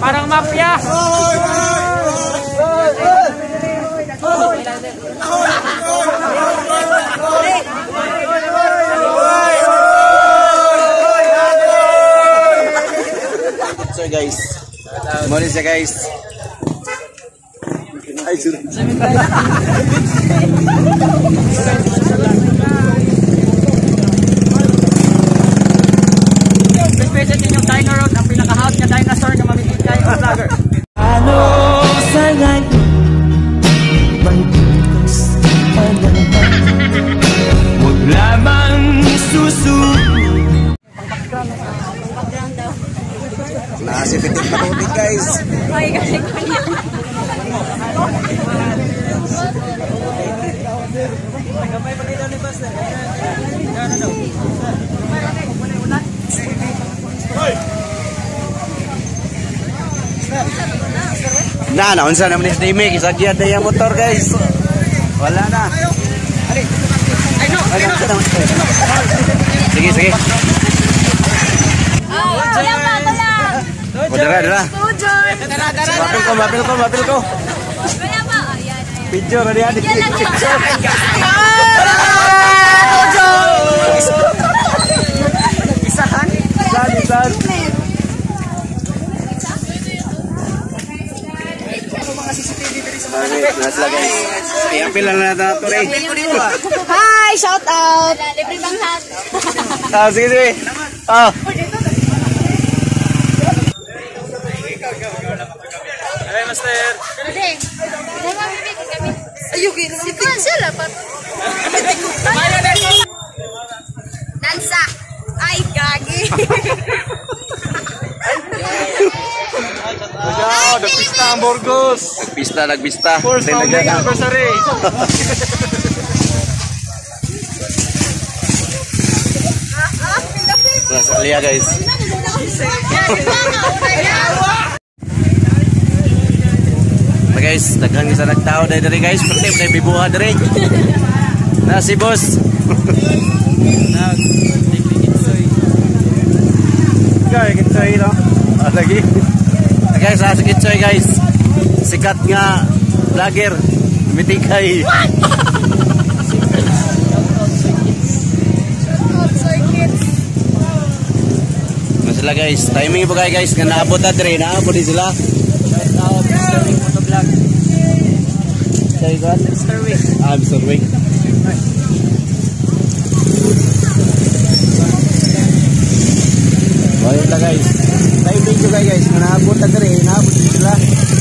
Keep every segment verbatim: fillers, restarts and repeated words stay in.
Parang mafia. So guys, mari siya guys. Ay sudah. Present din yung Dino Road, ang pinaka-hot na dinosaur na mamimigay o vlogger. Ano sa langit may bukas pa naman, huwag lamang susunod. Nasipitin pa tubig guys. Ay, kasi Gamay pa dito ni Basta. Na, naunsa naman ni Steve, isagyan na yung motor guys. Wala na. Sige, sige. Ah, wala pa, wala. O, dara, dara. Mapil ko, mapil ko, mapil ko. Wala pa. Ayan, ayan. Picture, adi, adi. Yan lang yun. Isahan? Isahan, isahan. Okay, nasa guys. I-apil lang natin ito rin. Hi, shout out. Libre bang hat? Ah, sige, sige. Ah. Hey, Master. Ate, naman bibig kami. Ayugin, siko sila pa. Dansa. Ay, gagi. Oh, nagpista ang Burgos. Nagpista, nagpista. First founding anniversary. Nasa Alia guys. Na guys, daghang isa nagtao dahil diri guys. Pati na bibuha diri. Na si boss. Gaya kitsoy no? Ah, lagi. Na guys, ah, si kitsoy guys. Sikat nga vlogger. Mitikay. Sila guys, timing po kayo guys, nga naabot na dre, naabot din sila. Shout out, Mister Wick Motovlog. Sorry God? Mister Wick. Ah, Mister Wick. Ayun na guys, timing po kayo guys, nga naabot na dre, naabot din sila.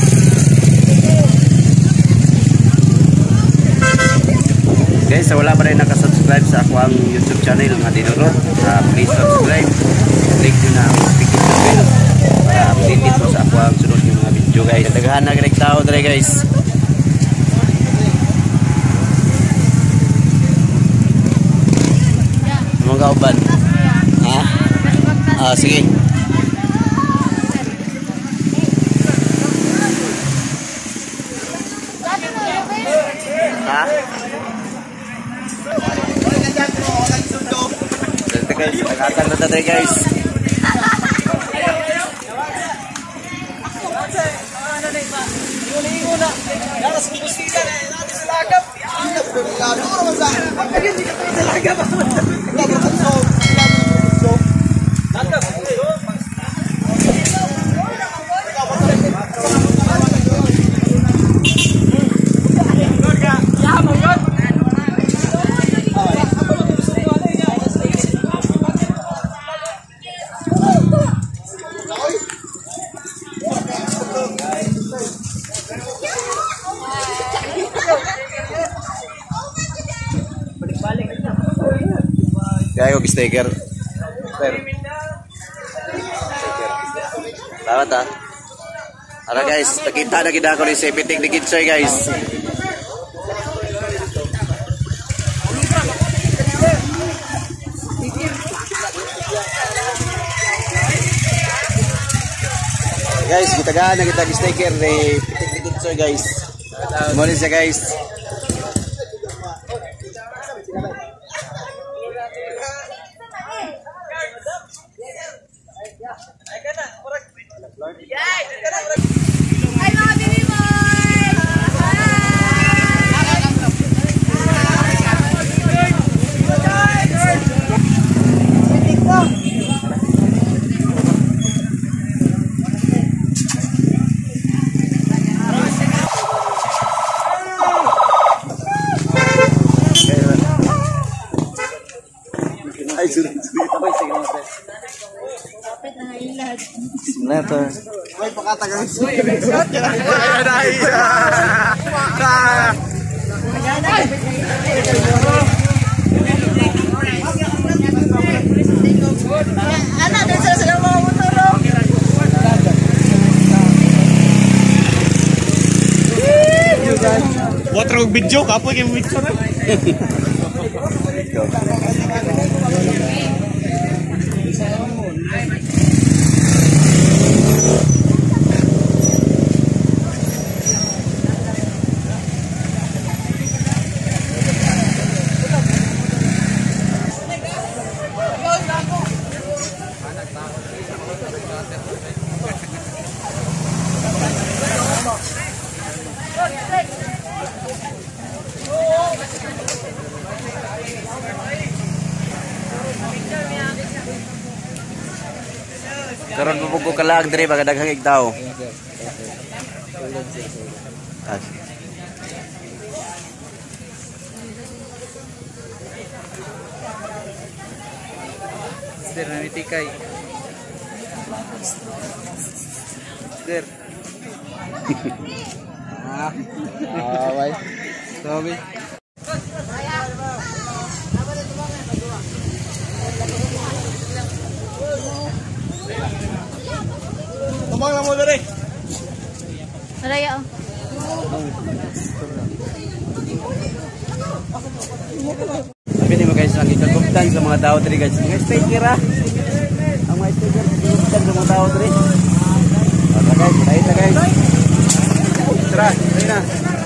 Guys, sa wala pa rin nakasubscribe sa ako ang YouTube channel nga Dino Road, uh, please subscribe. Click nyo na ang notification bell para updated po sa ako ang sunod yung mga video guys. Daghan na ganag tao dre guys. Mga kauban. Ha? Ah, sige. Ha? Dito guys, nakatang na tayo guys. Kaya yung sticker. Sticker. Tawad ha. Ara guys, nakita na kita ko ni Sepitik ni Kitsoy guys. Guys, kita gaan na kita sticker ni Pitik ni Kitsoy guys. Morning siya guys. Ay, kana, Kapit na ilad. Letter. May pakatagal. Ano, din sa sila mga motor. Water og video kapoy kay video na. Karon pupugo ka lang dire baka daghang igtaw. As. Sir namitikay. Sir. Ah. Ah, bye. Sorry. Tumang mo dire. Maraya oh. Sabi ni mo guys, ang ikaguptan sa mga tao diri guys. Mga sticker ah. Ang mga sticker ikaguptan sa mga tao diri. Tara guys, tayo ta guys. Tara, tayo na.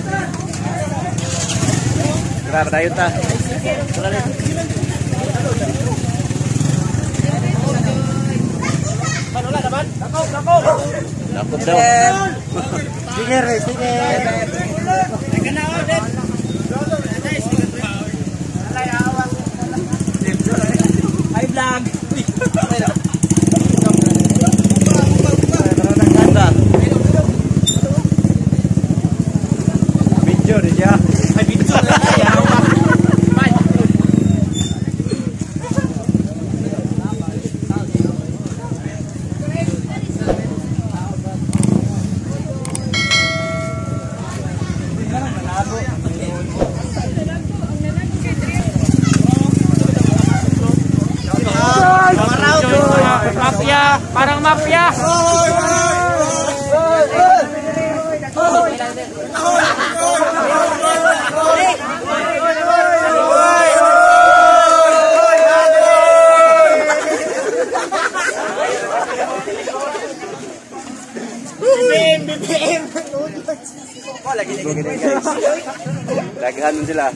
Tara, tayo ta. Tara na. Lakop daw. Sticker, sticker. Hi vlog. Video ni dia. Ay video na ya. Bye. Mafia, parang mafia. Daghan sila.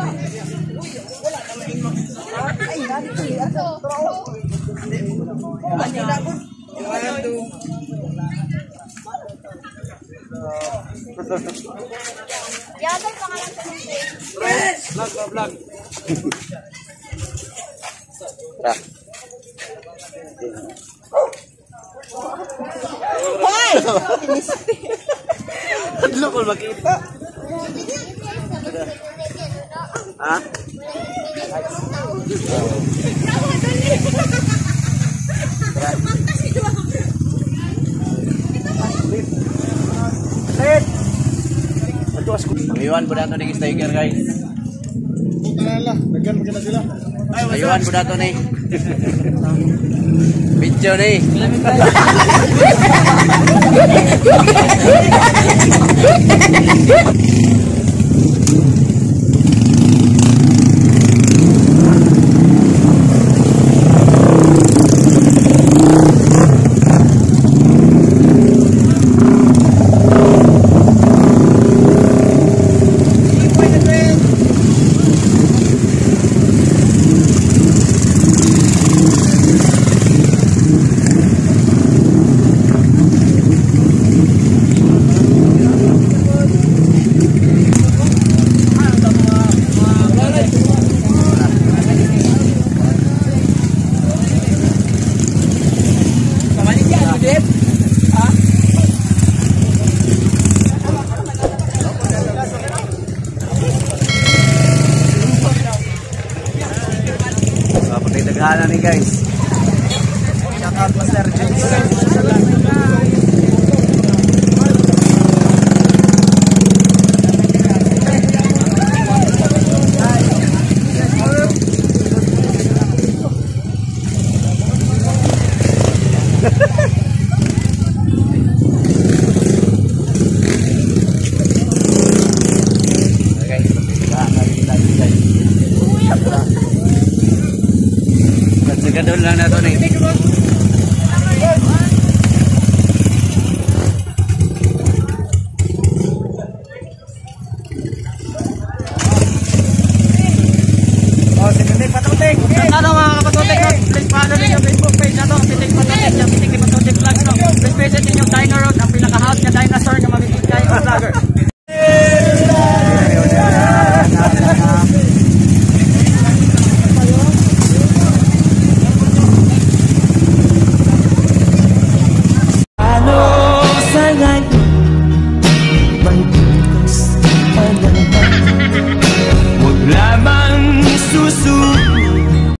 Yata yung pangalan sa mga. Vlog, vlog. Ta. Hoy! Adlo ko makita. Ha? Let. Atuas ko. Ayuan po dato ni sticker guys. Ala, daghan maganda sila. Ayuan po dato ni. Video ni. Daghanan ni guys. out Master James. Gadol lang na ito nih. Oh, Pitik Patutik. Ano mga kapatutik, no? Please follow ninyo Facebook page na to, Pitik Patutik, yung Pitik Patutik vlogs, no? Please visit ninyo Dino Road, ang pinaka-house niya dinosaur na mamimigay o vlogger.